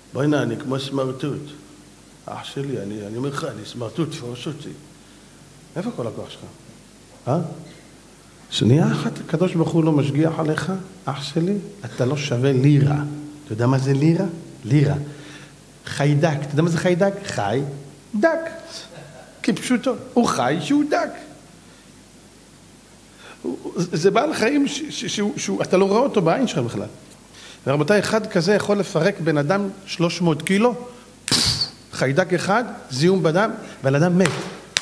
בואי נע, אני כמו סמרטוט. אח שלי, אני אומר לך, אני סמרטוט, תפרוש אותי. איפה כל הכוח שלך? שנייה אחת, הקדוש ברוך הוא לא משגיח עליך, אח שלי, אתה לא שווה לירה. אתה יודע מה זה לירה? לירה. חיידק, אתה יודע מה זה חיידק? חי, דק. כפשוטו, הוא חי שהוא דק. זה בעל חיים שאתה לא רואה אותו בעין שלך בכלל. ורבותיי, אחד כזה יכול לפרק בן אדם 300 קילו, חיידק אחד, זיהום בדם, בן אדם מת.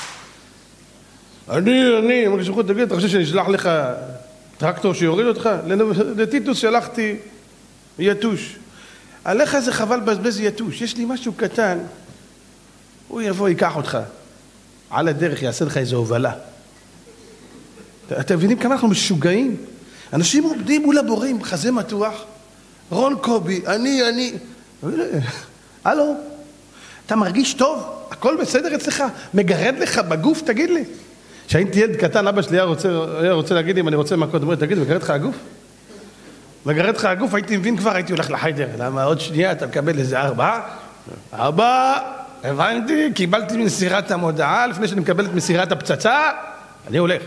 אני, אמר לי, תגיד, אתה חושב שאני אשלח לך טרקטור שיוריד אותך? לטיטוס שלחתי יתוש. עליך זה חבל בזבז יתוש. יש לי משהו קטן, הוא יבוא, ייקח אותך. על הדרך יעשה לך איזו הובלה. אתם מבינים כמה אנחנו משוגעים? אנשים עובדים מול הבוראים, חזה מתוח. רון קובי, אני. הלו, אתה מרגיש טוב? הכל בסדר אצלך? מגרד לך בגוף? תגיד לי. כשהייתי ילד קטן, אבא שלי היה רוצה להגיד לי אם אני רוצה מכות, אמר לי, תגיד, מגרד לך הגוף? מגרד לך הגוף, הייתי מבין כבר, הייתי הולך לחיידר. למה עוד שנייה אתה מקבל איזה 4? הבנתי, קיבלתי מסירת המודעה, לפני שאני מקבל את מסירת הפצצה, אני הולך.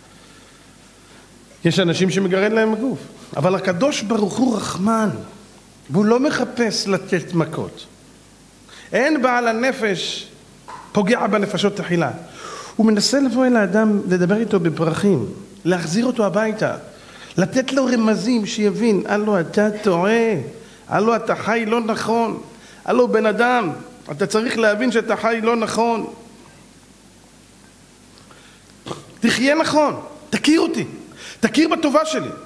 יש אנשים שמגרד להם הגוף, אבל הקדוש ברוך הוא רחמן, והוא לא מחפש לתת מכות. אין בעל הנפש פוגע בנפשות תחילה. הוא מנסה לבוא אל האדם, לדבר איתו בפרחים, להחזיר אותו הביתה, לתת לו רמזים שיבין, הלו אתה טועה, הלו אתה חי לא נכון, הלו בן אדם, אתה צריך להבין שאתה חי לא נכון. תחיה נכון, תכיר אותי, תכיר בטובה שלי.